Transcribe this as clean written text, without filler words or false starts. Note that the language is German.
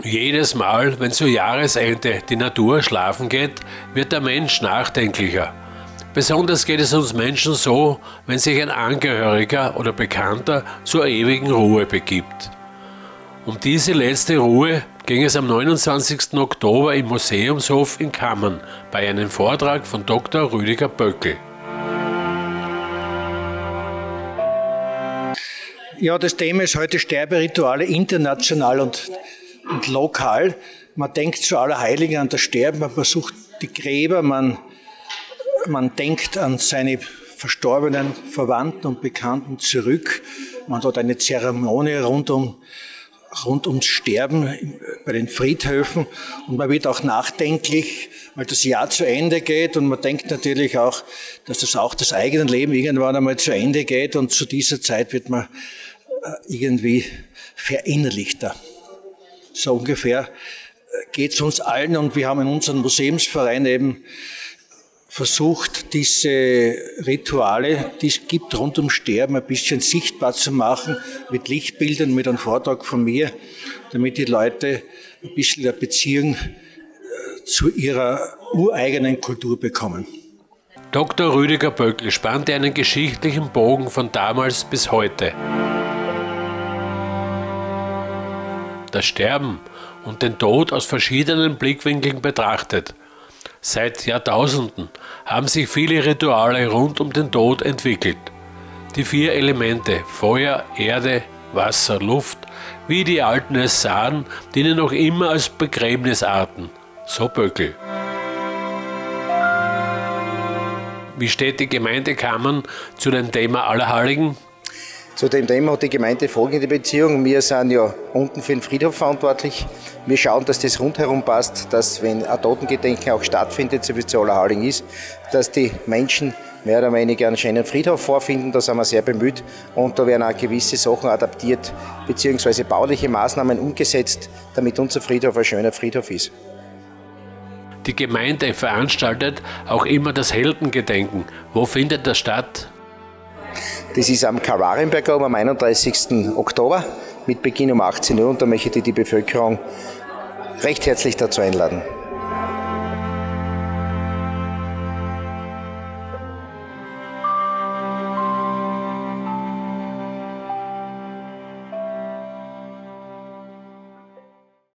Jedes Mal, wenn zur Jahresende die Natur schlafen geht, wird der Mensch nachdenklicher. Besonders geht es uns Menschen so, wenn sich ein Angehöriger oder Bekannter zur ewigen Ruhe begibt. Um diese letzte Ruhe ging es am 29. Oktober im Museumshof in Kammern bei einem Vortrag von Dr. Rüdiger Böckl. Ja, das Thema ist heute Sterberituale international und lokal. Man denkt zu Allerheiligen an das Sterben, man besucht die Gräber, man denkt an seine verstorbenen Verwandten und Bekannten zurück. Man hat eine Zeremonie rund ums Sterben bei den Friedhöfen und man wird auch nachdenklich, weil das Jahr zu Ende geht und man denkt natürlich auch, dass das auch das eigene Leben irgendwann einmal zu Ende geht und zu dieser Zeit wird man irgendwie verinnerlichter. So ungefähr geht es uns allen und wir haben in unserem Museumsverein eben versucht, diese Rituale, die es gibt rund ums Sterben, ein bisschen sichtbar zu machen, mit Lichtbildern, mit einem Vortrag von mir, damit die Leute ein bisschen eine Beziehung zu ihrer ureigenen Kultur bekommen. Dr. Rüdiger Böckl spannte einen geschichtlichen Bogen von damals bis heute. Das Sterben und den Tod aus verschiedenen Blickwinkeln betrachtet. Seit Jahrtausenden haben sich viele Rituale rund um den Tod entwickelt. Die 4 Elemente Feuer, Erde, Wasser, Luft, wie die Alten es sahen, dienen noch immer als Begräbnisarten, so Böckl. Wie steht die Gemeinde Kammern zu dem Thema Allerheiligen? Zu dem Thema hat die Gemeinde folgende Beziehung. Wir sind ja unten für den Friedhof verantwortlich. Wir schauen, dass das rundherum passt, dass, wenn ein Totengedenken auch stattfindet, so wie es zu Allerheiligen ist, dass die Menschen mehr oder weniger einen schönen Friedhof vorfinden. Da sind wir sehr bemüht und da werden auch gewisse Sachen adaptiert bzw. bauliche Maßnahmen umgesetzt, damit unser Friedhof ein schöner Friedhof ist. Die Gemeinde veranstaltet auch immer das Heldengedenken. Wo findet das statt? Das ist am Kalvarienberg am 31. Oktober mit Beginn um 18 Uhr und da möchte ich die Bevölkerung recht herzlich dazu einladen.